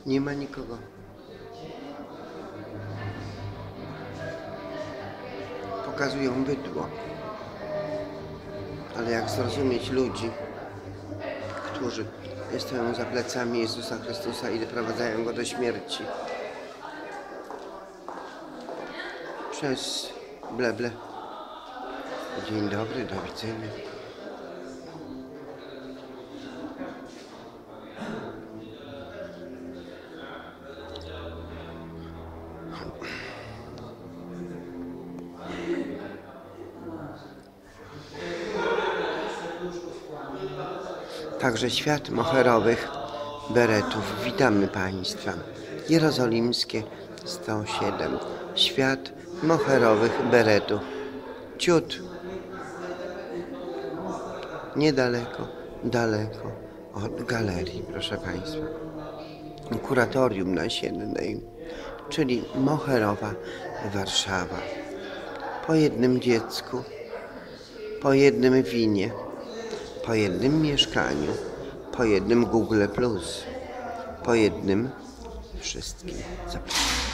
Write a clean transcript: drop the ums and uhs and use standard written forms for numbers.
Nie ma nikogo. Pokazują bydło. Ale jak zrozumieć ludzi, którzy stoją za plecami Jezusa Chrystusa i doprowadzają Go do śmierci przez bleble. Dzień dobry, do widzenia. Także świat moherowych beretów. Witamy Państwa. Jerozolimskie 107. Świat moherowych beretów. Ciut. Niedaleko, daleko od galerii, proszę Państwa. Kuratorium Nasiennej, czyli moherowa Warszawa. Po jednym dziecku, po jednym winie, po jednym mieszkaniu, po jednym Google+, po jednym wszystkim. Zapraszam.